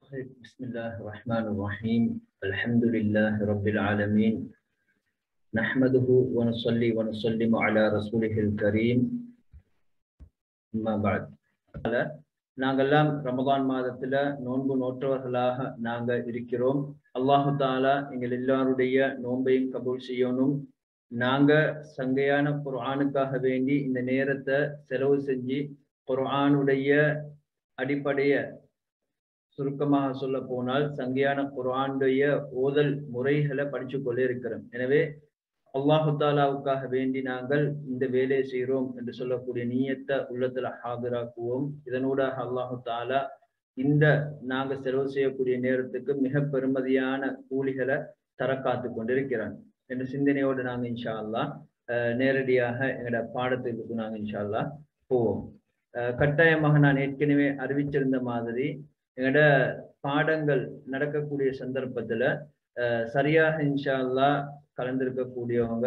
بسم الله الرحمن الرحيم الحمد لله رب العالمين نحمده ونصلي ونسلم على رسوله الكريم أما بعد நாங்கெல்லாம் ரமதான் மாதத்துல நோன்பு நோற்றவர்களாக நாங்க இருக்கிறோம். அல்லாஹு தாலா எங்கள் எல்லாருடைய நோன்பையும் கபூல் செய்யணும். நாங்க சங்கையான குர்ஆனுக்காக வேண்டி இந்த நேரத்தை செலவு செஞ்சு குர்ஆனுடைய அடிப்படைய சுருக்கமாக சொல்ல போனால் சங்கையான குர்ஆனுடைய ஓதல் முறைகளை படிச்சு கொள்ளே இருக்கிறோம். எனவே அல்லாஹு தாலாவுக்காக வேண்டி நாங்கள் இந்த வேலையை செய்கிறோம் என்று சொல்லக்கூடிய நீயத்தை உள்ளத்துல ஹாதிராக்குவோம். இதனூடாக அல்லாஹு தாலா இந்த நாங்க செலவு செய்யக்கூடிய நேரத்துக்கு மிக பெருமதியான கூலிகளை தர காத்து கொண்டிருக்கிறான் என்ற சிந்தனையோடு நாங்க இன்ஷா அல்லாஹ் நேரடியாக எங்களோட பாடத்திற்கு நாங்க இன்ஷா அல்லாஹ் போவோம். கட்டாயமாக நான் ஏற்கனவே அறிவிச்சிருந்த மாதிரி எங்களோட பாடங்கள் நடக்கக்கூடிய சந்தர்ப்பத்துல சரியாக இன்ஷா அல்லாஹ் கலந்திருக்கக்கூடியவங்க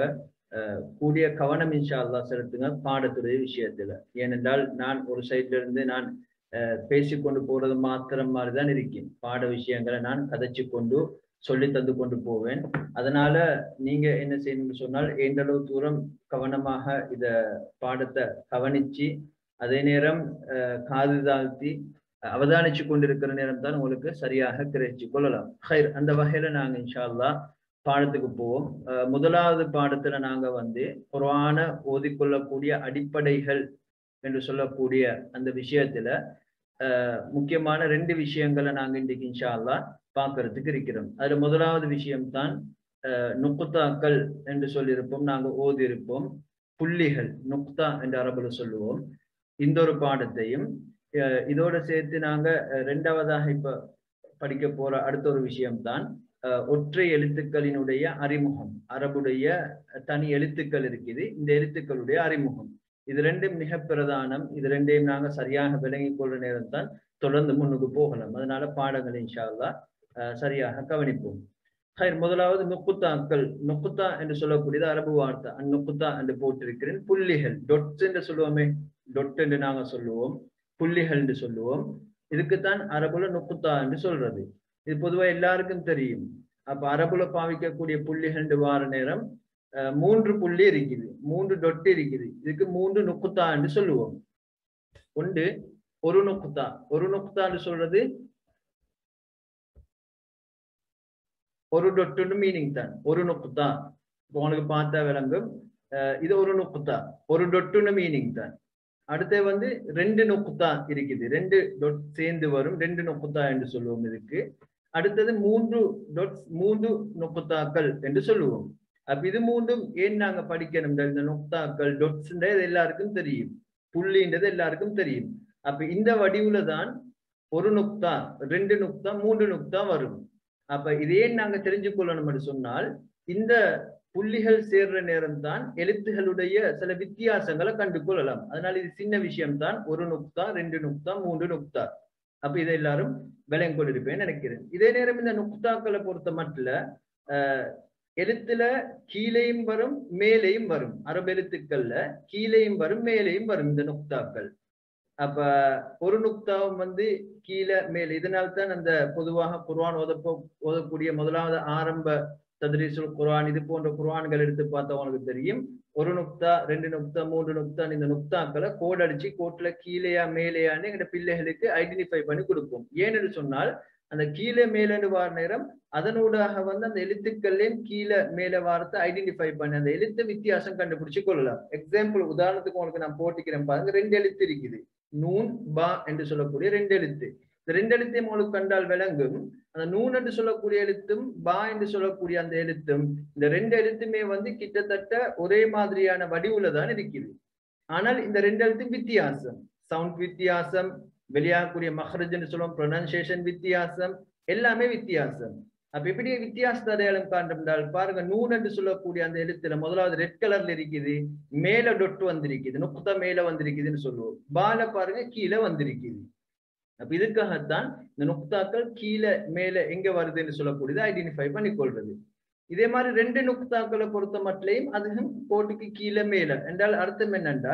கூடிய கவனம் இன்ஷா அல்லாஹ் செலுத்துங்க பாடத்துடைய விஷயத்துல. ஏனென்றால் நான் ஒரு சைட்ல இருந்து நான் பேசிக்கொண்டு போறது மாத்திரம் மாதிரிதான் இருக்கேன். பாட விஷயங்களை நான் கதைச்சு கொண்டு சொல்லி தந்து கொண்டு போவேன். அதனால நீங்க என்ன செய்யணும்னு சொன்னால் எந்தளவு தூரம் கவனமாக இத பாடத்தை கவனிச்சு அதே நேரம் காது தாழ்த்தி அவதானிச்சு கொண்டிருக்கிற நேரம் தான் உங்களுக்கு சரியாக கிரகிச்சு கொள்ளலாம். ஹைர், அந்த வகையில நாங்க இன்ஷா அல்லாஹ் பாடத்துக்கு போவோம். முதலாவது பாடத்துல நாங்க குர்ஆன ஓதிக்கொள்ளக்கூடிய அடிப்படைகள் என்று சொல்லக்கூடிய அந்த விஷயத்துல முக்கியமான 2 விஷயங்களை நாங்க இன்றைக்கு இன்ஷா அல்லாஹ் பார்க்கறதுக்கு இருக்கிறோம். அதுல முதலாவது விஷயம்தான் நுக்தாக்கள் என்று சொல்லியிருப்போம். நாங்க ஓதி இருப்போம் புள்ளிகள், நுக்தா என்று அரபுல சொல்லுவோம். இந்த ஒரு பாடத்தையும் இதோட சேர்த்து நாங்க 2வதாக இப்ப படிக்க போற அடுத்த ஒரு விஷயம்தான் ஒற்றை எழுத்துக்களினுடைய அறிமுகம். அரபுடைய தனி எழுத்துக்கள் இருக்குது, இந்த எழுத்துக்களுடைய அறிமுகம். இது 2 மிக பிரதானம். இது 2ஐயும் நாங்க சரியாக விளங்கிக் கொள்ற நேரம் தான் தொடர்ந்து முன்னுக்கு போகலாம். அதனால பாடங்கள் இன்ஷா அல்லாஹ் சரியாக கவனிப்போம். முதலாவது நுக்குத்தாக்கள். நுக்குத்தா என்று சொல்லக்கூடியது அரபு வார்த்தை. அந்நுக்குத்தா என்று போட்டிருக்கிறேன். புள்ளிகள், டொட்ஸ் என்று சொல்லுவோமே, டொட் என்று நாங்க சொல்லுவோம், புள்ளிகள் என்று சொல்லுவோம். இதுக்குத்தான் அரபுல நுக்குத்தா என்று சொல்றது. இது பொதுவா எல்லாருக்கும் தெரியும். அப்ப அரபுல பாவிக்கக்கூடிய புள்ளிகள் வார நேரம் 3 புள்ளி இருக்குது, 3 டொட் இருக்குது. இதுக்கு 3 நுக்குத்தா என்று சொல்லுவோம். ஒன்று ஒரு நுக்குத்தா. ஒரு நுக்குத்தா என்று சொல்றது ஒரு டொட்டு மீனிங் தான். ஒரு நுக்குத்தா உங்களுக்கு பார்த்தா விளங்கும். இது ஒரு நுக்குத்தா, ஒரு டொட்டுன்னு மீனிங் தான். அடுத்து 2 நுக்குத்தா இருக்குது, 2 டொட் சேர்ந்து வரும், 2 நுக்குத்தா என்று சொல்லுவோம். இதுக்கு அடுத்தது 3 டொட்ஸ், 3 நுக்குத்தாக்கள் என்று சொல்லுவோம். அப்ப இது 3ம் ஏன் நாங்க படிக்கணும்? இந்த நுக்தாக்கள், டொட்ஸ்ன்றது எல்லாருக்கும் தெரியும், புள்ளின்றது எல்லாருக்கும் தெரியும். அப்ப இந்த வடிவுல தான் ஒரு நுக்தா, 2 நுக்தா, 3 நுக்தா வரும். அப்ப இதே நாங்க தெரிஞ்சு கொள்ளணும் என்று சொன்னால் இந்த புள்ளிகள் சேர்ற நேரம் தான் எழுத்துகளுடைய சில வித்தியாசங்களை கண்டு கொள்ளலாம். அதனால இது சின்ன விஷயம் தான். ஒரு நுக்தா, 2 நுக்தா, 3 நுக்தா. அப்ப இதை எல்லாரும் விளங்கி கொண்டிருப்பேன்னு நினைக்கிறேன். இதே நேரம் இந்த நுக்தாக்களை பொறுத்த மட்டும் எழுத்துல கீழேயும் வரும் மேலேயும் வரும். அரபு எழுத்துக்கள்ல கீழேயும் வரும் மேலேயும் வரும் இந்த நுக்தாக்கள். அப்ப ஒரு நுக்தாவும் கீழே மேலே. இதனால்தான் அந்த பொதுவாக குர்ஆன் ஓதக்கூடிய முதலாவது ஆரம்ப தத்ரீசுல் குர்ஆன் இது போன்ற குர்ஆன்கள் எடுத்து பார்த்தா உங்களுக்கு தெரியும். ஒரு நுக்தா, 2 நுக்தா, 3 நுக்தா, இந்த நுக்தாக்களை கோட் அடிச்சு கோட்ல கீழேயா மேலேயான்னு எங்க பிள்ளைகளுக்கு ஐடென்டிஃபை பண்ணி கொடுப்போம். ஏன்னு சொன்னால் அந்த கீழே மேலேன்னு வார நேரம் அதனூடாக அந்த எழுத்துக்கள்லையும் கீழே மேலே வாரத்தை ஐடென்டிஃபை பண்ணி அந்த எழுத்து வித்தியாசம் கண்டுபிடிச்சு கொள்ளலாம். எக்ஸாம்பிள் உதாரணத்துக்கு உங்களுக்கு நான் போட்டிக்கிறேன் பாருங்க. 2 எழுத்து இருக்குது, நூன் பா என்று சொல்லக்கூடிய 2 எழுத்து. இந்த 2 எழுத்தையும் உங்களுக்கு கண்டால் விளங்கும். அந்த நூன் என்று சொல்லக்கூடிய எழுத்தும் பா என்று சொல்லக்கூடிய அந்த எழுத்தும், இந்த 2 எழுத்துமே கிட்டத்தட்ட ஒரே மாதிரியான வடிவுல தான் இருக்குது. ஆனால் இந்த 2 எழுத்தும் வித்தியாசம், சவுண்ட் வித்தியாசம், வெளியாகக்கூடிய மஹ்ரஜ் என்று சொல்லுவோம், ப்ரொனன்சியேஷன் வித்தியாசம், எல்லாமே வித்தியாசம். அப்ப எப்படி வித்தியாசத்தை அடையாளம் காண்றால் பாருங்க. நூன் என்று சொல்லக்கூடிய அந்த எழுத்துல முதலாவது ரெட் கலர்ல இருக்குது, மேல டொட்டு வந்திருக்குது, நுக்தா மேல வந்திருக்குதுன்னு சொல்லுவோம். பால பாருங்க கீழே வந்திருக்குது. அப்ப இதுக்காகத்தான் இந்த நுக்தாக்கள் கீழே மேல எங்க வருதுன்னு சொல்லக்கூடியது ஐடென்டிஃபை பண்ணி கொள்றது. இதே மாதிரி 2 நுக்தாக்களை பொறுத்த மட்டும் அதுவும் கோட்டுக்கு கீழே மேல என்றால் அர்த்தம் என்னென்றால்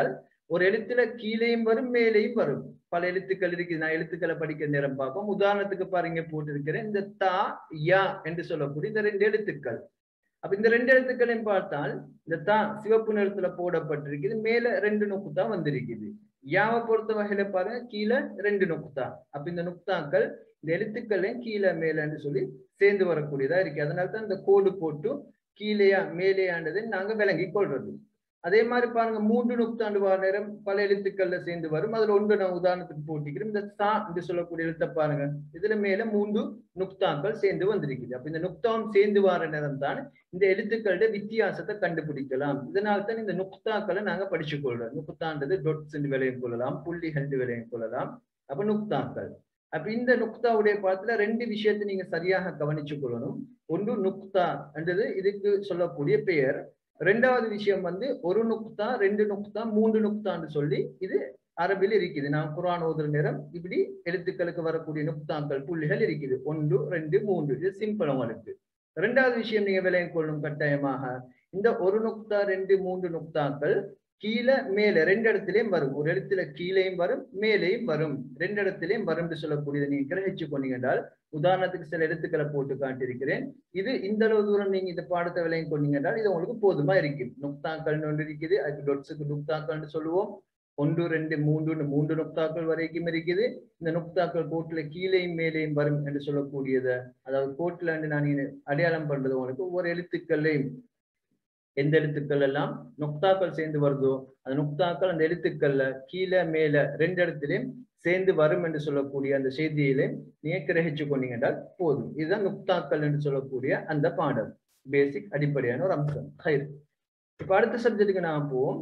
ஒரு எழுத்துல கீழேயும் வரும் மேலேயும் வரும். பல எழுத்துக்கள் இருக்குது. நான் எழுத்துக்களை படிக்கிற நேரம் பார்ப்போம். உதாரணத்துக்கு பாருங்க போட்டிருக்கிறேன். இந்த தா யா என்று சொல்லக்கூடிய இந்த 2 எழுத்துக்கள். அப்ப இந்த 2 எழுத்துக்களையும் பார்த்தால் இந்த தா சிவப்பு நிறத்துல போடப்பட்டிருக்குது. மேல 2 நுக்தா வந்திருக்குது. யாவை பொறுத்த வகையில பாருங்க கீழே 2 நுக்தா. அப்ப இந்த நுக்தாக்கள் இந்த எழுத்துக்களையும் கீழே மேலன்னு சொல்லி சேர்ந்து வரக்கூடியதா இருக்கு. அதனால்தான் இந்த கோடு போட்டு கீழேயா மேலேயாண்டதை நாங்க விளங்கி கொள்றது. அதே மாதிரி பாருங்க 3 நுக்தாண்டு வார நேரம் பல எழுத்துக்கள்ல சேர்ந்து வரும். அதுல ஒன்று நான் உதாரணத்துக்கு போட்டிக்கிறேன். இந்த தா என்று சொல்லக்கூடிய எழுத்தை பாருங்க. இதுல மேல 3 நுக்தாக்கள் சேர்ந்து வந்திருக்குது. அப்ப இந்த நுக்தாம் சேர்ந்து வார நேரம் தான் இந்த எழுத்துக்களுடைய வித்தியாசத்தை கண்டுபிடிக்கலாம். இதனால தான் இந்த நுக்தாக்களை நாங்க படிச்சு கொள்றோம். நுக்தான்றது டொட்ஸ் என்று விளையும் கொள்ளலாம், புள்ளிகள் என்று விளையும் கொள்ளலாம். அப்ப நுக்தாக்கள். அப்ப இந்த நுக்தாவுடைய பாடத்துல 2 விஷயத்தை நீங்க சரியாக கவனிச்சு கொள்ளணும். ஒன்று நுக்தா என்றது இதுக்கு சொல்லக்கூடிய பெயர். 2வது விஷயம் வந்து ஒரு நுக்தா, 2 நுக்தா, 3 நுக்தான்னு சொல்லி இது அரபில் இருக்குது. நான் குர்ஆன் ஓதுற நேரம் இப்படி எழுத்துக்களுக்கு வரக்கூடிய நுக்தாக்கள் புள்ளிகள் இருக்குது. 1 2 3. இது சிம்பிள் உங்களுக்கு. 2வது விஷயம் நீங்க விளங்கிக் கொள்ளும் கட்டாயமாக இந்த ஒரு நுக்தா 2 3 நுக்தாக்கள் கீழே மேல 2 இடத்திலையும் வரும். ஒரு எழுத்துல கீழேயும் வரும் மேலேயும் வரும். 2 இடத்திலையும் வரும் சொல்லக்கூடியதை நீங்க கிரகிச்சு கொண்டீங்க என்றால் உதாரணத்துக்கு சில எழுத்துக்களை போட்டு காட்டியிருக்கிறேன். இது இந்த அளவு தூரம் நீங்க இந்த பாடத்தை விளங்கி கொண்டீங்க என்றால் இது உங்களுக்கு போதுமா இருக்கும். நுக்தாக்கள் ஒன்று இருக்குது. அதுக்கு டொட்ஸுக்கு நுக்தாக்கள் சொல்லுவோம். 1 2 3 நுக்தாக்கள் வரைக்கும் இருக்குது. இந்த நுக்தாக்கள் கோட்டுல கீழேயும் மேலேயும் வரும் என்று சொல்லக்கூடியதை அதாவது கோட்டுல நான் அடையாளம் பண்றது உங்களுக்கு ஒவ்வொரு எழுத்துக்களையும் எந்த எழுத்துக்கள் எல்லாம் நுக்தாக்கள் சேர்ந்து வருதோ அந்த நுக்தாக்கள் அந்த எழுத்துக்கள்ல கீழே மேல 2 இடத்திலையும் சேர்ந்து வரும் என்று சொல்லக்கூடிய அந்த செய்தியிலே நீங்க கிரகிச்சு கொண்டீங்க என்றால் போதும். இதுதான் நுக்தாக்கள் என்று சொல்லக்கூடிய அந்த பாடம். பேசிக் அடிப்படையான ஒரு அம்சம். இப்ப அடுத்த சப்ஜெக்டுக்கு நான் போவோம்.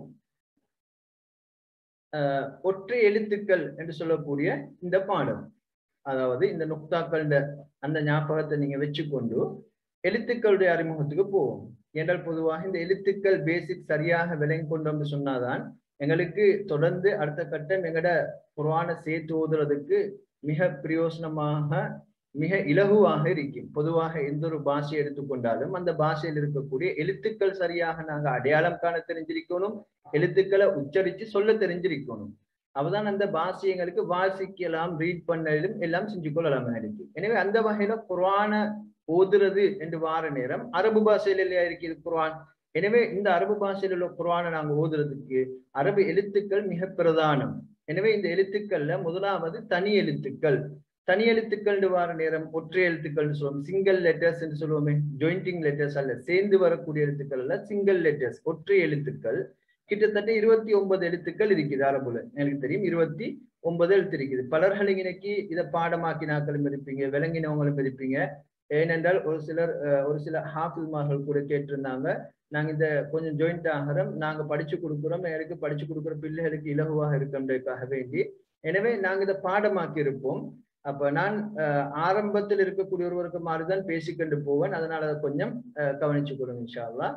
ஒற்றை எழுத்துக்கள் என்று சொல்லக்கூடிய இந்த பாடம். அதாவது இந்த நுக்தாக்கள் அந்த ஞாபகத்தை நீங்க வச்சுக்கொண்டு எழுத்துக்களுடைய அறிமுகத்துக்கு போவோம். என்றால் பொதுவாக இந்த எழுத்துக்கள் பேசிக் சரியாக விளங்கி கொண்டோம்னு சொன்னாதான் எங்களுக்கு தொடர்ந்து அடுத்த கட்டம் எங்கட குர்ஆனை சேர்த்து ஓதுறதுக்கு மிக பிரயோசனமாக மிக இலகுவாக இருக்கும். பொதுவாக எந்த ஒரு பாஷையை எடுத்துக்கொண்டாலும் அந்த பாஷையில் இருக்கக்கூடிய எழுத்துக்கள் சரியாக நாங்க அடையாளம் காண தெரிஞ்சிருக்கணும். எழுத்துக்களை உச்சரித்து சொல்ல தெரிஞ்சிருக்கணும். அப்பதான் அந்த பாஷை எங்களுக்கு வாசிக்கலாம், ரீட் பண்ணலும் எல்லாம் செஞ்சு கொள்ளலாம் இருக்கு. எனவே அந்த வகையில குர்ஆனை ஓதுறது என்று வார நேரம் அரபு பாஷையில இல்லையா இருக்குது குர்ஆன். எனவே இந்த அரபு பாஷையில் உள்ள குர்ஆனை நாங்க ஓதுறதுக்கு அரபு எழுத்துக்கள் மிக பிரதானம். எனவே இந்த எழுத்துக்கள்ல முதலாவது தனி எழுத்துக்கள். தனி எழுத்துக்கள் வார நேரம் ஒற்றை எழுத்துக்கள் சொல்லுவோம். சிங்கிள் லெட்டர்ஸ் என்று சொல்லுவோமே. ஜாயிண்டிங் லெட்டர்ஸ் அல்ல, சேர்ந்து வரக்கூடிய எழுத்துக்கள் அல்ல, சிங்கிள் லெட்டர்ஸ் ஒற்றை எழுத்துக்கள். கிட்டத்தட்ட 29 எழுத்துக்கள் இருக்குது அரபுல. எனக்கு தெரியும் 29 எழுத்து இருக்குது. பலர்கள் இன்னைக்கு இதை பாடமாக்கினாக்களும் இருப்பீங்க, விளங்கினவங்களும் இருப்பீங்க. ஏனென்றால் ஒரு சில ஹாஃபில்மார்கள் கூட கேட்டிருந்தாங்க, நாங்க இந்த கொஞ்சம் ஜாயிண்ட் ஆகிறோம், நாங்க படிச்சு கொடுக்குறோம், எனக்கு படிச்சு கொடுக்குற பிள்ளைகளுக்கு இலகுவாக இருக்கின்றதுக்காக வேண்டி. எனவே நாங்க இதை பாடமாக்கி இருப்போம். அப்ப நான் ஆரம்பத்தில் இருக்கக்கூடிய ஒருவருக்கு மாதிரிதான் பேசிக்கொண்டு போவேன். அதனால அதை கொஞ்சம் கவனிச்சு கொடுங்க இன்ஷா அல்லாஹ்.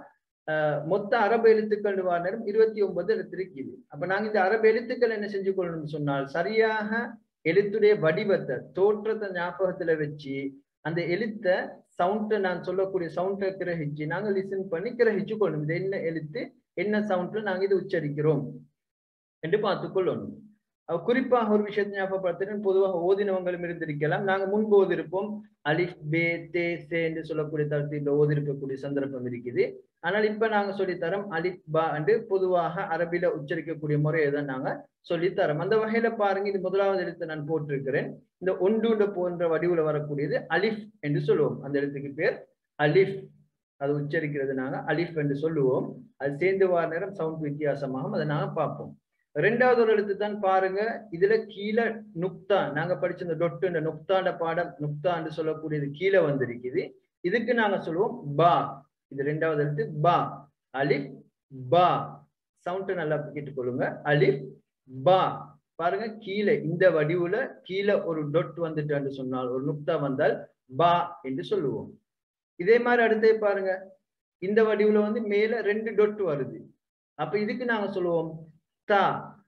மொத்த அரபு எழுத்துக்கள் வார நேரம் 29 எழுத்து இருக்குது. அப்ப நாங்க இந்த அரபு எழுத்துக்கள் என்ன செஞ்சு கொள்ளணும்னு சொன்னால் சரியாக எழுத்துடைய வடிவத்தை தோற்றத்தை ஞாபகத்துல வச்சு அந்த எழுத்த சவுண்டை நான் சொல்லக்கூடிய சவுண்டை கிரகிச்சு நாங்க லிசன் பண்ணி கிரகிச்சு கொள்ளணும். இது என்ன எழுத்து என்ன சவுண்ட்ல நாங்க இது உச்சரிக்கிறோம் என்று பார்த்துக் கொள்ளணும். குறிப்பாக ஒரு விஷயத்தை ஞாபகப்படுத்துறேன். பொதுவாக ஓதினவங்களும் இருந்திருக்கலாம். நாங்க முன்பு ஓதிருப்போம் அலிஃப் பே தே சே என்று சொல்லக்கூடிய தரத்தில் ஓதிருக்கக்கூடிய சந்தர்ப்பம் இருக்குது. ஆனால் இப்ப நாங்க சொல்லித்தரோம் அலிஃப் பா என்று பொதுவாக அரபில உச்சரிக்கக்கூடிய முறையை தான் நாங்க சொல்லித்தரோம். அந்த வகையில பாருங்க, இது முதலாவது எழுத்து நான் போட்டிருக்கிறேன். இந்த ஒன்று போன்ற வடிவுல வரக்கூடியது அலிஃப் என்று சொல்லுவோம். அந்த எழுத்துக்கு பேர் அலிஃப். அது உச்சரிக்கிறது நாங்க அலிஃப் என்று சொல்லுவோம். அது சேர்ந்து வார நேரம் சவுண்ட் வித்தியாசமாகும். அதை நாங்க பார்ப்போம். 2வது ஒரு எழுத்து தான் பாருங்க. இதுல கீழே நுக்தா நாங்க படிச்ச இந்த டொட்டு இந்த நுக்தாண்ட பாடம் நுக்தா என்று சொல்லக்கூடியது கீழே வந்திருக்குது. இதுக்கு நாங்க சொல்லுவோம் பா. இது 2வது எழுத்து பா. அலிஃப் பா. சவுண்ட் நல்லா கேட்டுக்கொள்ளுங்க. அலிஃப் பா. பாருங்க கீழே இந்த வடிவுல கீழே ஒரு டொட் வந்துட்டு சொன்னால் ஒரு நுக்தா வந்தால் பா என்று சொல்லுவோம். இதே மாதிரி அடுத்தே பாருங்க, இந்த வடிவுல வந்து மேல 2 டொட் வருது. அப்ப இதுக்கு நாங்க சொல்லுவோம் தா.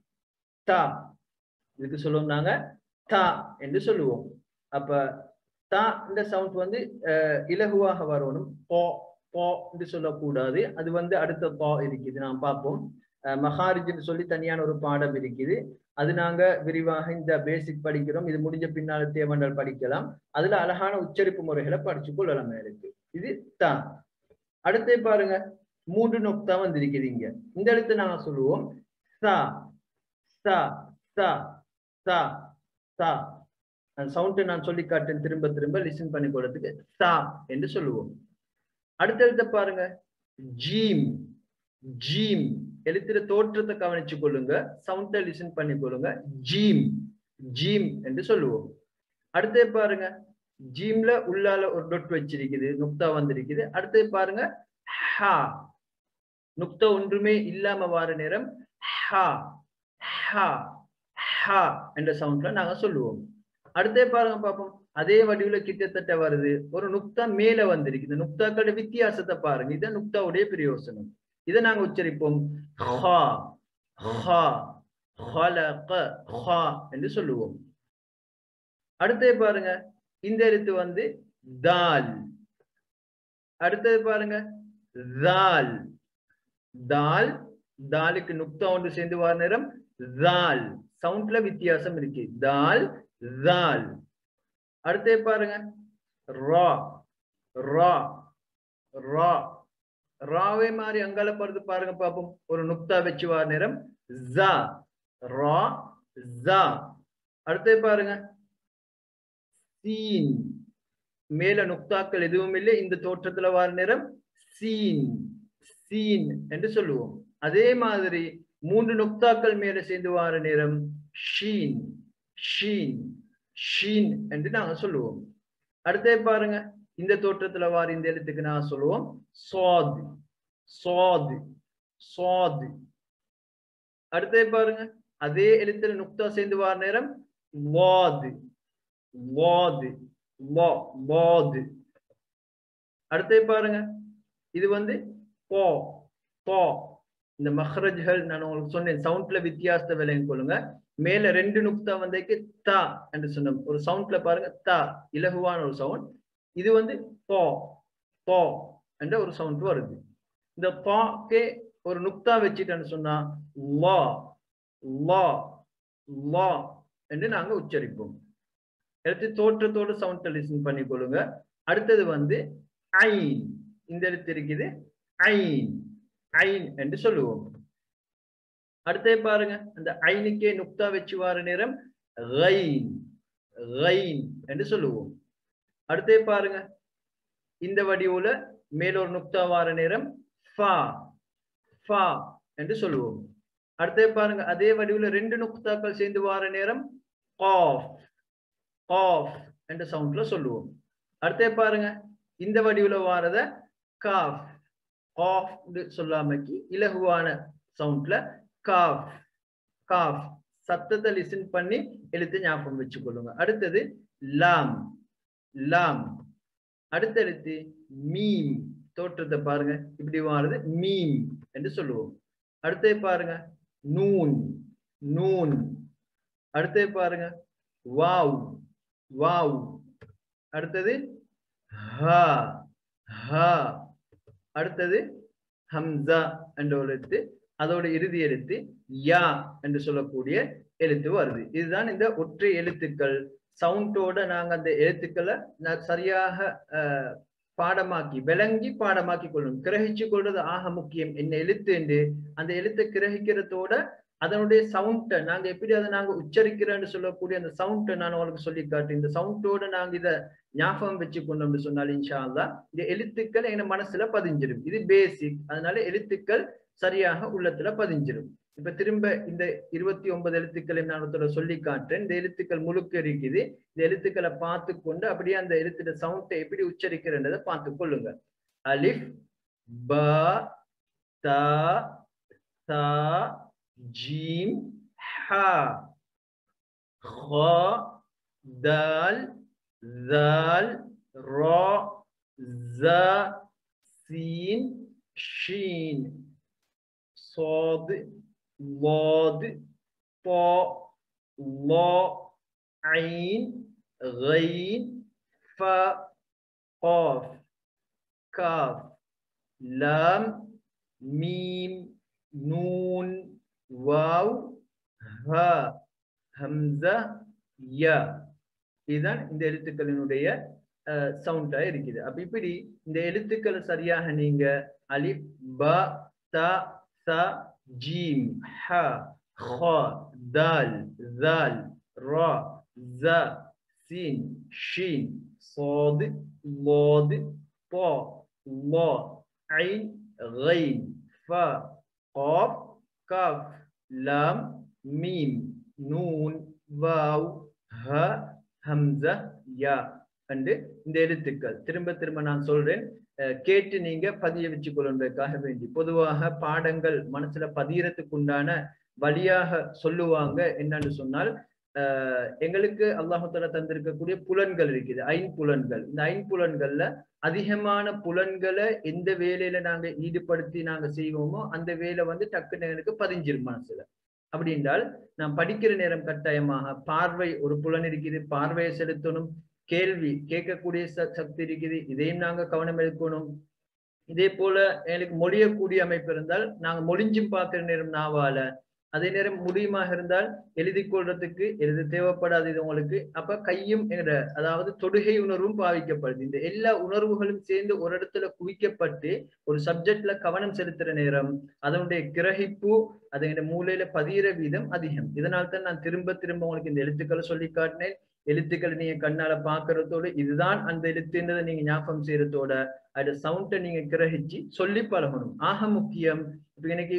தா இதுக்கு சொல்லுவோம் நாங்க தா என்று சொல்லுவோம். அப்ப தா இந்த சவுண்ட் வந்து இலகுவாக வரணும். போ போ என்று சொல்லக்கூடாது. அது வந்து அடுத்த பா இருக்குது, நாம் பார்ப்போம். மஹாரிஜ்னு சொல்லி தனியான ஒரு பாடம் இருக்குது. அது நாங்க விரிவாக இந்த பேசிக் படிக்கிறோம். இது முடிஞ்ச பின்னால தேவண்டால் படிக்கலாம். அதுல அழகான உச்சரிப்பு முறைகளை படிச்சு கொள்ளலாம் இருக்கு. இது தா. அடுத்து பாருங்க 3 நொக்தா வந்திருக்குது இங்க. இந்த எழுத்து நாங்க சொல்லுவோம் சா சா சா சா சா. சவுண்ட் நான் சொல்லி காட்டேன், திரும்ப திரும்ப லிசன் பண்ணி கொள்றதுக்கு சா என்று சொல்லுவோம். அடுத்த எழுத்த பாருங்க ஜீம் ஜீம். எழுத்துற தோற்றத்தை கவனிச்சு கொள்ளுங்க, சவுண்ட லிசன் பண்ணி கொள்ளுங்க. ஜீம் ஜீம் என்று சொல்லுவோம். அடுத்து பாருங்க ஜீம்ல உள்ளால ஒரு டொட் வச்சிருக்குது, நுக்தா வந்திருக்குது. அடுத்து பாருங்க ஹா. நுக்தா ஒன்றுமே இல்லாம வார நேரம் ஹா ஹா ஹா என்ற சவுண்ட்ல நாங்க சொல்லுவோம். அடுத்தே பாருங்க பாப்போம். அதே வடிவுல கிட்டத்தட்ட வருது, ஒரு நுக்தா மேல வந்திருக்குது. நுக்தாக்களோட வித்தியாசத்தை பாருங்க. இதான் நுக்தாவுடைய பிரயோசனம். இதை நாங்க உச்சரிப்போம் ஹா ஹா ஹலக ஹா என்று சொல்லுவோம். அடுத்தே பாருங்க இந்த எழுத்து வந்து தால். அடுத்தது பாருங்க தால் தால். தாலுக்கு நுக்தா ஒன்று சேர்ந்து வர நேரம் தால். சவுண்ட்ல வித்தியாசம் இருக்கு. தால் தால். அடுத்தே பாருங்க ரா ரா ரா. ராவே மாதிரி அங்கால படுத்து பாருங்க பாப்போம். ஒரு நுக்தா வச்சு வர நேரம் ஜா ரா ஜா. அடுத்தே பாருங்க சீன். மேல நுக்தாக்கள் எதுவும் இல்லை, இந்த தோற்றத்துல வர நேரம் சீன் சீன் என்று சொல்லுவோம். அதே மாதிரி 3 நுக்தாக்கள் மேல சேர்ந்து வர நேரம் ஷீன் ஷீன் ஷீன் என்று நாங்க சொல்லுவோம். அடுத்தே பாருங்க இந்த தோற்றத்துல வார இந்த எழுத்துக்கு நான் சொல்லுவோம் சாத் சாத் சாத். அடுத்தே பாருங்க அதே எழுத்துல நுக்தா சேர்ந்து வார நேரம் வாத் வாத் வாத். அடுத்தே பாருங்க இது வந்து போ போ. இந்த மஹ்ரஜ்கள் நான் உங்களுக்கு சொன்னேன், சவுண்ட்ல வித்தியாசத்தை விலைன்னு கொள்ளுங்க. மேல 2 நுக்தா வந்தேக்கு தா என்று சொன்னோம். ஒரு சவுண்ட்ல பாருங்க தா இலகுவான ஒரு சவுண்ட். இது வந்து போ போ என்ற ஒரு சவுண்ட் வருது. இந்த பாக்கே ஒரு நுக்தா வச்சுட்டேன்னு சொன்னா லா லா லா என்று நாங்க உச்சரிப்போம். எழுத்து தோற்றத்தோடு சவுண்ட் லிசன் பண்ணி கொள்ளுங்க. அடுத்தது வந்து ஐன். இந்த எழுத்து இருக்குது ஐன் ஐன் என்று சொல்லுவோம். அடுத்தே பாருங்க அந்த ஐனுக்கே நுக்தா வச்சு வார நேரம் கைன் கைன் என்று சொல்லுவோம். அடுத்தே பாருங்க இந்த வடிவுல மேல ஒரு நுக்தா வார நேரம் ஃபா ஃபா என்று சொல்லுவோம். அடுத்தே பாருங்க அதே வடிவுல 2 நுக்தாக்கள் சேர்ந்து வார நேரம் காஃப் காஃப் என்ற சவுண்ட்ல சொல்லுவோம். அடுத்தே பாருங்க இந்த வடிவுல வாரத காஃப் காஃப் சொல்லாமக்கி இலகுவான சவுண்ட்ல காஃப் காஃப். சத்தத்தை லிசன் பண்ணி எழுத்து ஞாபகம் வச்சுக்கொள்ளுங்க. அடுத்தது லாம் லாம். அடுத்த எழுத்து மீம். தோற்றத்தை பாருங்க இப்படி வாரது மீம் என்று சொல்லுவோம். அடுத்தே பாருங்க நூன் நூன். அடுத்தே பாருங்க வாவ் வாவ். அடுத்தது ஹா ஹா. அடுத்தது ஹம்சா என்ற ஒரு எழுத்து, அதோட இறுதி எழுத்து யா என்று சொல்லக்கூடிய எழுத்து வருது. இதுதான் இந்த ஒற்றை எழுத்துக்கள். சவுண்டோட நாங்க அந்த எழுத்துக்களை சரியாக பாடமாக்கி விளங்கி பாடமாக்கி கொள்ளணும். கிரகிச்சு கொள்றது ஆக முக்கியம். என்ன எழுத்து என்று அந்த எழுத்தை கிரகிக்கிறதோட அதனுடைய சவுண்டை நாங்க எப்படி அதை நாங்க உச்சரிக்கிறோன்னு சொல்லக்கூடிய அந்த சவுண்டை நான் உங்களுக்கு சொல்லி காட்டு. இந்த சவுண்டோட நாங்க இதை ஞாபகம் வச்சு கொண்டோம்னு சொன்னாலும் இன்ஷா அல்லாஹ் இந்த எழுத்துக்கள் எங்க மனசுல பதிஞ்சிடும். இது பேசிக். அதனால எழுத்துக்கள் சரியாக உள்ளத்துல பதிஞ்சிடும். இப்ப திரும்ப இந்த 29 எழுத்துக்களை நான் சொல்லி காட்டுறேன். இந்த எழுத்துக்கள் முழுக்க இருக்குது. இந்த எழுத்துக்களை பார்த்து கொண்டு அப்படியே அந்த எழுத்துட சவுண்டை எப்படி உச்சரிக்கிறன்றதை பார்த்து கொள்ளுங்க. அலிஃப் பா தா தா ஜீம் ஹா ஹா தால் ذال را زا سين شين صاد ضاد طاء ظاء عين غين فاء قاف كاف لام ميم நூன் வாவ் ஹ ஹம்சா யா. இதுதான் இந்த எழுத்துக்களினுடைய சவுண்டா இருக்குது. அப்ப இப்படி இந்த எழுத்துக்களை சரியாக நீங்க அலிப் ப த ச ஜீம் ஹ ஹ தால் ذال ரா ஸ சீன் ஷீன் صاد ضاد طا ظا عين غين فا قاف كاف لام ميم نون واو ها ஹம்சா யா என்று இந்த எழுத்துக்கள் திரும்ப திரும்ப நான் சொல்றேன், கேட்டு நீங்க பதிய வச்சு கொள்வதற்காக வேண்டி. பொதுவாக பாடங்கள் மனசுல பதியறதுக்கு உண்டான வழியாக சொல்லுவாங்க. என்னன்னு சொன்னால், எங்களுக்கு அல்லாஹ் தஆலா தந்திருக்கக்கூடிய புலன்கள் இருக்குது, ஐம்புலன்கள். இந்த ஐம்புலன்கள்ல அதிகமான புலன்களை எந்த வேலையில நாங்க ஈடுபடுத்தி நாங்க செய்வோமோ அந்த வேலை வந்து டக்குன்னு எங்களுக்கு பதிஞ்சிரும் மனசுல. அப்படி என்றால் நாம் படிக்கிற நேரம் கட்டாயமாக பார்வை ஒரு புலன் இருக்குது, பார்வையை செலுத்தணும். கேள்வி கேட்கக்கூடிய சக்தி இருக்குது, இதையும் நாங்க கவனம் எடுக்கணும். இதே போல எனக்கு மொழியக்கூடிய அமைப்பு இருந்தால் நாங்க மொழிஞ்சும் பார்க்கிற நேரம் நாவால, அதே நேரம் முடியுமாக இருந்தால் எழுதி கொள்றதுக்கு எழுத தேவைப்படாது இது உங்களுக்கு. அப்ப கையும் அதாவது தொடுகை உணர்வும் பாவிக்கப்படுது. இந்த எல்லா உணர்வுகளும் சேர்ந்து ஒரு இடத்துல குவிக்கப்பட்டு ஒரு சப்ஜெக்ட்ல கவனம் செலுத்துற நேரம் அதனுடைய கிரகிப்பு அதனுடைய மூளையில பதிகிற வீதம் அதிகம். இதனால தான் நான் திரும்ப திரும்ப உங்களுக்கு இந்த எழுத்துக்களை சொல்லி காட்டினேன். எழுத்துக்களை நீங்க கண்ணால பாக்குறதோட இதுதான் அந்த எழுத்துன்றதை நீங்க ஞாபகம் செய்யறதோட அதோட சவுண்டை நீங்க கிரகிச்சு சொல்லி பழகணும். ஆக முக்கியம். இப்ப எனக்கு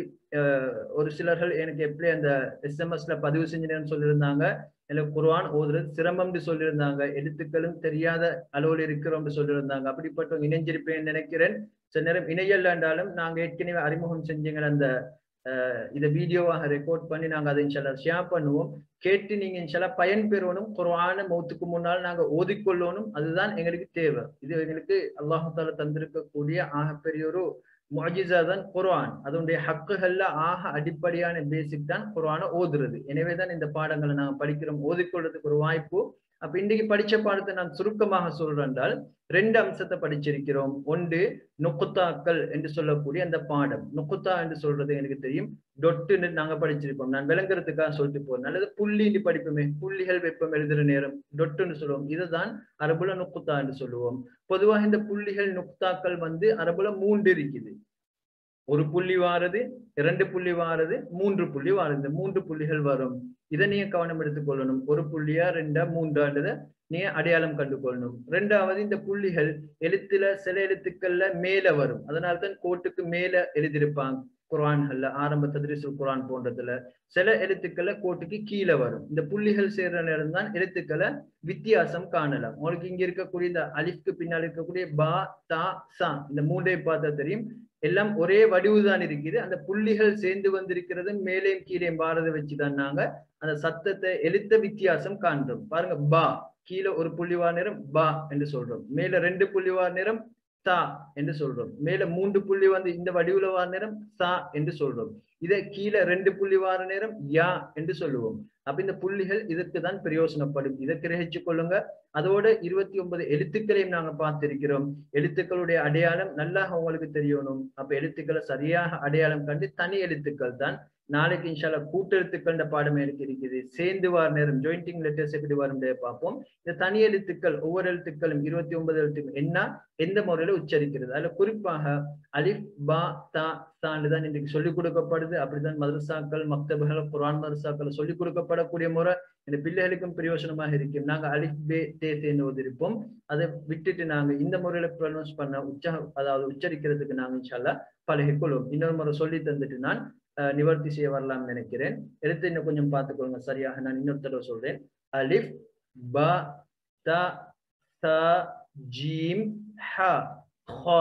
ஒரு சிலர்கள் எனக்கு எப்படி அந்த SMS-ல பதிவு செஞ்சேன்னு சொல்லியிருந்தாங்க, எனக்கு குர்ஆன் ஓதுறது சிரமம்னு சொல்லியிருந்தாங்க, எழுத்துக்களும் தெரியாத அளவில் இருக்கிறோம்னு சொல்லியிருந்தாங்க. அப்படிப்பட்ட இணைஞ்சிருப்பேன்னு நினைக்கிறேன். சில நேரம் இணையல்ல என்றாலும் நாங்க ஏற்கனவே அறிமுகம் செஞ்சீங்க அந்த இதை வீடியோவாக ரெக்கார்ட் பண்ணி நாங்க அதை இன்ஷால்லா ஷேர் பண்ணுவோம். கேட்டு நீங்க இன்ஷால்லா பயன் பெறணும். குர்ஆனை மௌத்துக்கு முன்னால் நாங்க ஓதிக்கொள்ளணும். அதுதான் எங்களுக்கு தேவை. இது எங்களுக்கு அல்லாஹ் தஆலா தந்திருக்கக்கூடிய ஆகப்பெரிய ஒரு முஅஜிஸா தான் குர்ஆன். அதனுடைய ஹக்குகள்ல ஆக அடிப்படையான பேசிக் தான் குர்ஆனை ஓதுறது. எனவேதான் இந்த பாடங்களை நாங்க படிக்கிறோம், ஓதிக்கொள்றதுக்கு ஒரு வாய்ப்பு. அப்ப இன்னைக்கு படிச்ச பாடத்தை நான் சுருக்கமாக சொல்றேன் என்றால் 2 அம்சத்தை படிச்சிருக்கிறோம். ஒன்று நுக்குத்தாக்கள் என்று சொல்லக்கூடிய அந்த பாடம். நுக்குத்தா என்று சொல்றது எனக்கு தெரியும், டொட்டுன்னு நாங்க படிச்சிருப்போம். நான் விளங்குறதுக்காக சொல்லிட்டு போறேன். அல்லது புள்ளின்னு படிப்போமே, புள்ளிகள் வெப்பம் எழுதுற நேரம் டொட்டுன்னு சொல்லுவோம். இதுதான் அரபுல நுக்குத்தா என்று சொல்லுவோம். பொதுவாக இந்த புள்ளிகள் நுக்தாக்கள் வந்து அரபுல 3 இருக்குது. ஒரு புள்ளி வாரது, 2 புள்ளி வாரது, 3 புள்ளி வாரது. இந்த 3 புள்ளிகள் வரும். இதை நீங்க கவனம் எடுத்துக்கொள்ளணும். ஒரு புள்ளியா 2 3 நீங்க அடையாளம் கண்டுகொள்ளணும். 2வது இந்த புள்ளிகள் எழுத்துல சில எழுத்துக்கள்ல மேல வரும். அதனால்தான் கோட்டுக்கு மேல எழுதியிருப்பாங்க குர்ஆன்கள்ல, ஆரம்ப தத்ரீஸுல் குர்ஆன் போன்றதுல. சில எழுத்துக்களை கோட்டுக்கு கீழே வரும். இந்த புள்ளிகள் சேர்ற நேரம் தான் எழுத்துக்களை வித்தியாசம் காணலாம். உங்களுக்கு இங்க இருக்கக்கூடிய இந்த அலிஃப்க்கு பின்னால் இருக்கக்கூடிய பா தா சா இந்த 3ஐ பார்த்தா தெரியும், எல்லாம் ஒரே வடிவுதான் இருக்குது. அந்த புள்ளிகள் சேர்ந்து வந்திருக்கிறது மேலேயும் கீழேயும் வாரதை வச்சுதான் நாங்க அந்த சத்தத்தை எழுத்த வித்தியாசம் காண்றோம். பாருங்க, பா கீழே ஒரு புள்ளிவார் நிறம் பா என்று சொல்றோம், மேல 2 புள்ளிவார் நிறம் தா என்று சொல்றோம், மேல 3 புள்ளி வந்து இந்த வடிவுல வார நேரம் சா என்று சொல்றோம். இதை கீழே 2 புள்ளி வார நேரம் யா என்று சொல்லுவோம். அப்ப இந்த புள்ளிகள் இதற்கு தான் பிரயோசனப்படும். இதை கிரகிச்சு கொள்ளுங்க. அதோட 29 எழுத்துக்களையும் நாங்க பார்த்திருக்கிறோம். எழுத்துக்களுடைய அடையாளம் நல்லா உங்களுக்கு தெரியணும். அப்ப எழுத்துக்களை சரியாக அடையாளம் கண்டு தனி எழுத்துக்கள் தான் நாளைக்கு இன்ஷால்லா கூட்டெழுத்துக்கள் பாடம் எனக்கு இருக்குது. சேர்ந்து வார நேரம் ஜாயிண்டிங் லெட்டர்ஸ் எப்படி வரும் பார்ப்போம். இந்த தனி எழுத்துக்கள் ஒவ்வொரு எழுத்துக்களும் 29 எழுத்துக்கள் என்ன எந்த முறையில உச்சரிக்கிறது. அதுல குறிப்பாக அலிஃப் பா தா சான்னு தான் இன்றைக்கு சொல்லிக் கொடுக்கப்படுது. அப்படிதான் மதரசாக்கள் மக்தபுகள் குர்ஆன் மதரசாக்கள் சொல்லிக் கொடுக்கப்படக்கூடிய முறை இந்த பிள்ளைகளுக்கும் பிரயோசனமாக இருக்கும். நாங்க அலிஃப் பே தே தேன்னு ஓதிருப்போம். அதை விட்டுட்டு நாங்க இந்த முறையில ப்ரொனவுன்ஸ் பண்ண அதாவது உச்சரிக்கிறதுக்கு நாங்க இன்ஷால்லா பழகிக்கொள்வோம். இன்னொரு முறை சொல்லி தந்துட்டு நான் நிவர்த்தி செய்ய வரலாம்னு நினைக்கிறேன். எடுத்து இன்னும் கொஞ்சம் பார்த்துக்கொள்ளுங்க சரியாக. நான் இன்னொரு தடவை சொல்றேன். அலிஃப் பா தா சா ஜீம் ஹா ஹா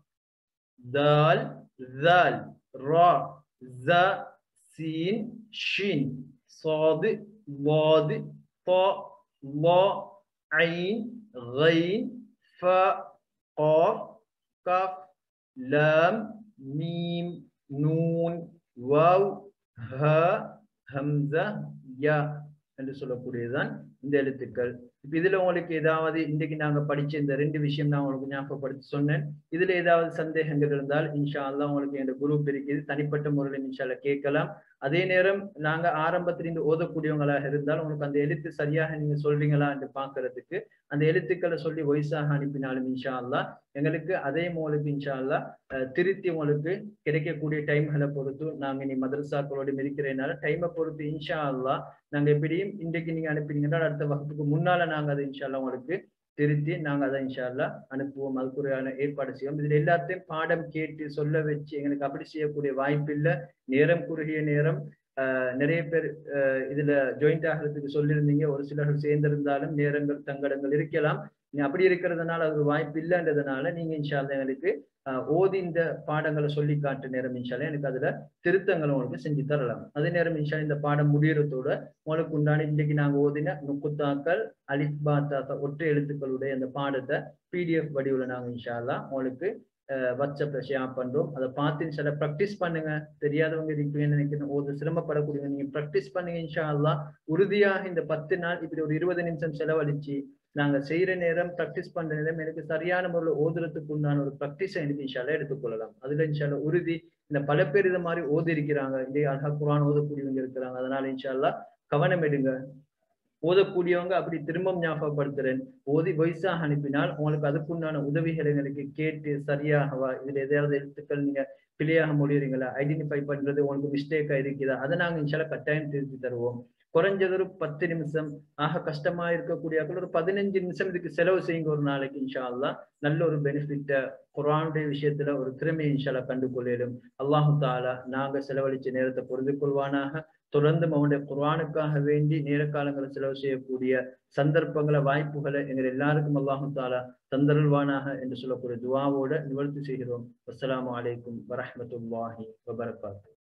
தால் ஸால் ரா ஸ சீன் ஷீன் ஸாத் ضاد طاء ظا عين غين فاء قاف كاف لام ميم نون வாவ் ஹ ஹம்சா யா என்று சொல்லக்கூடியதுதான் இந்த எழுத்துக்கள். இப்ப இதுல உங்களுக்கு ஏதாவது இன்றைக்கு நாங்க படிச்ச இந்த 2 விஷயம் நான் உங்களுக்கு ஞாபகப்படுத்தி சொன்னேன். இதுல ஏதாவது சந்தேகங்கள் இருந்தால் இன்ஷா அல்லாஹ் உங்களுக்கு எங்க குரூப் இருக்குது. தனிப்பட்ட முறையில் இன்ஷா அல்லாஹ் கேட்கலாம். அதே நேரம் நாங்க ஆரம்பத்திலிருந்து ஓதக்கூடியவங்களாக இருந்தால் உங்களுக்கு அந்த எழுத்து சரியாக நீங்க சொல்றீங்களா என்று பார்க்கிறதுக்கு அந்த எழுத்துக்களை சொல்லி வயசாக அனுப்பினாலும் இன்ஷா அல்லாஹ் எங்களுக்கு அதே உங்களுக்கு இன்ஷா அல்லாஹ் திருத்தி உங்களுக்கு கிடைக்கக்கூடிய டைம்களை பொறுத்து நாங்க இனி மதரசாக்களோடு இருக்கிறதுனால டைமை பொறுத்து இன்ஷா அல்லாஹ் நாங்க எப்படியும் இன்றைக்கு நீங்க அனுப்பினீங்கன்னா அடுத்த வகுப்புக்கு முன்னால நாங்க அதை இன்ஷா அல்லாஹ் உங்களுக்கு திருத்தி நாங்க அதை இன்ஷா அல்லாஹ் அனுப்புவோம். அதுக்குரியான ஏற்பாடு செய்வோம். இதுல எல்லாத்தையும் பாடம் கேட்டு சொல்ல வச்சு எங்களுக்கு அப்படி செய்யக்கூடிய வாய்ப்பு இல்லை. நேரம் குறுகிய நேரம். நிறைய பேர் இதுல ஜாயிண்ட் ஆகிறதுக்கு சொல்லியிருந்தீங்க. ஒரு சிலர்கள் சேர்ந்திருந்தாலும் நேரங்கள் தங்கடங்கள் இருக்கலாம். அப்படி இருக்கிறதுனால அது ஒரு வாய்ப்பு இல்லைன்றதுனால நீங்க இன்ஷா அல்லாஹ் எங்களுக்கு ஓதி இந்த பாடங்களை சொல்லி காட்டு நேரம் இன்ஷா அல்லாஹ் எனக்கு அதுல திருத்தங்களை உங்களுக்கு செஞ்சு தரலாம். அதே நேரம் இன்ஷா இந்த பாடம் முடியறதோட உங்களுக்கு உண்டான இன்னைக்கு நாங்க ஓதின நுக்குத்தாக்கள் அலிஃப் பா தா ஒற்றை எழுத்துக்களுடைய அந்த பாடத்தை PDF வடிவில் நாங்க இன்ஷா அல்லாஹ் உங்களுக்கு வாட்ஸ்அப்ல ஷேர் பண்றோம். அதை பார்த்து இன்ஷா அல்லாஹ் ப்ராக்டிஸ் பண்ணுங்க. தெரியாதவங்க இருக்கீங்கன்னு நினைக்கிறேன். ஒரு சிரமப்படக்கூடிய நீங்க ப்ராக்டிஸ் பண்ணுங்க இன்ஷா அல்லாஹ். உறுதியாக இந்த 10 நாள் இப்படி ஒரு 20 நிமிஷம் செலவழிச்சு நாங்க செய்யற நேரம் ப்ராக்டிஸ் பண்ற நேரம் எனக்கு சரியான முறையில் ஓதுறதுக்கு உண்டான ஒரு ப்ராக்டிஸை எனக்கு இன்ஷா அல்லாஹ் எடுத்துக்கொள்ளலாம். அதுல இன்ஷா அல்லாஹ் உறுதி. இந்த பல பேர் இது மாதிரி ஓதி இருக்கிறாங்க. இதே அல்ஹா குர்ஆன் ஓதக்கூடியவங்க இருக்கிறாங்க. அதனால இன்ஷா அல்லாஹ் கவனம் எடுங்க. ஓதக்கூடியவங்க அப்படி திரும்பவும் ஞாபகப்படுத்துறேன். ஓதி வயசாக அனுப்பினால் உங்களுக்கு அதுக்குண்டான உதவிகளை எனக்கு கேட்டு சரியாகவா இதுல எதாவது எழுத்துக்கள் நீங்க பிழையாக முடியுறீங்களா ஐடென்டிஃபை பண்றது உங்களுக்கு மிஸ்டேக்கா இருக்குதா அதை நாங்க இன்ஷா அல்லாஹ் கட்டாயம் திருத்தி தருவோம். குறைஞ்சது ஒரு 10 நிமிஷம் ஆக கஷ்டமா இருக்கக்கூடிய ஒரு 15 நிமிஷம் இதுக்கு செலவு செய்யுங்க ஒரு நாளைக்கு இன்ஷா அல்லாஹ். நல்ல ஒரு பெனிஃபிட்ட குர்ஆனுடைய விஷயத்துல ஒரு திறமையை இன்ஷா அல்லாஹ் கண்டுகொள்ளும். அல்லாஹு தஆலா நாங்க செலவழிச்ச நேரத்தை பொறுத்து கொள்வானாக. தொடர்ந்து அவனுடைய குர்ஆனுக்காக வேண்டி நேர காலங்களை செலவு செய்யக்கூடிய சந்தர்ப்பங்களை வாய்ப்புகளை எங்கள் எல்லாருக்கும் அல்லாஹு தஆலா தந்தருள்வானாக என்று சொல்லக்கூடிய துஆவோட நிவர்த்தி செய்கிறோம். அஸ்ஸலாமு அலைக்கும் வரஹ்மத்துல்லாஹி வபரகாத்துஹு.